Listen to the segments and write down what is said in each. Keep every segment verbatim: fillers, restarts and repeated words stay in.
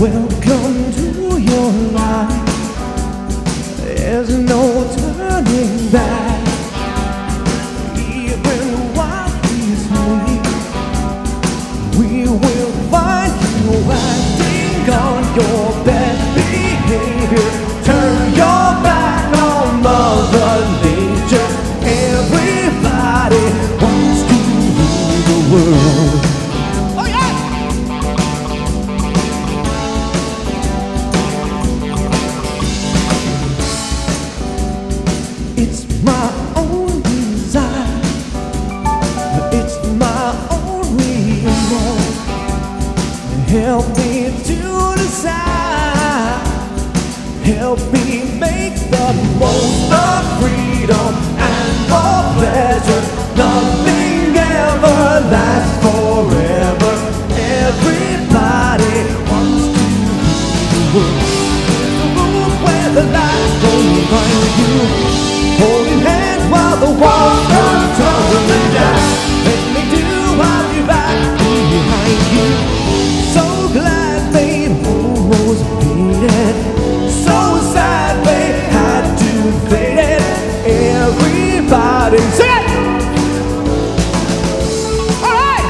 Welcome to your life. There's no turning back. Even while we sleep, we will find you acting on your best behavior. Turn your back on Mother Nature. Everybody wants to rule the world. Oh yeah! It's my own desire. It's my own remote. Help me to decide. Help me make the most of freedom and for pleasure. Nothing ever lasts forever. Everybody wants to rule the world. There's a room where the lights don't find you, holding hands while the walls are tumbling down. Let me do I'll be right behind you. So glad they almost made it. So sad they had to fade it. Everybody sing it! All right!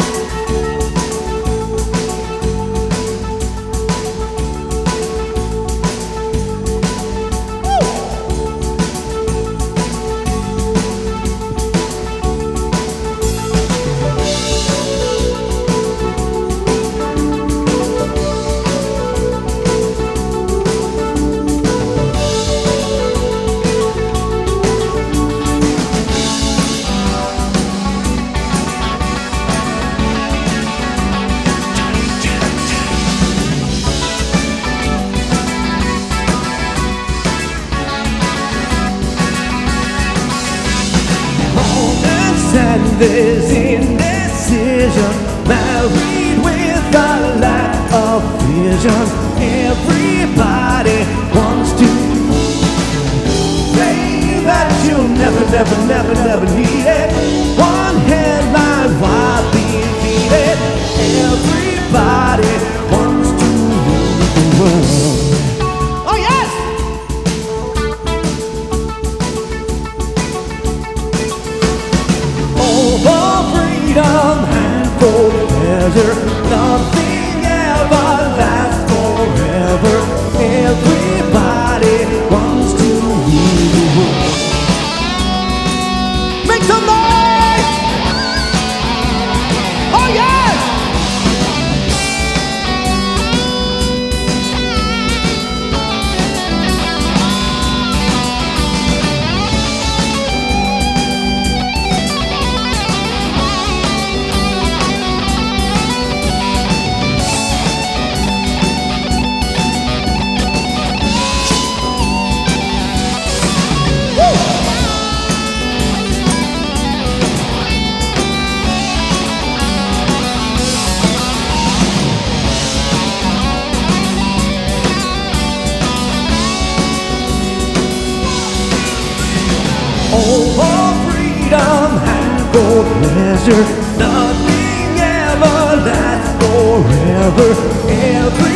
And this indecision, married with a lack of vision. Everybody wants to say that you'll never, never, never, never need it. One headline while being needed. Everybody wants to rule the world. Oh yes! For freedom and for pleasure, nothing ever lasts forever. Everybody wants to rule the world. Make some noise! Oh yes! Oh, for freedom and for pleasure, nothing ever lasts forever. Every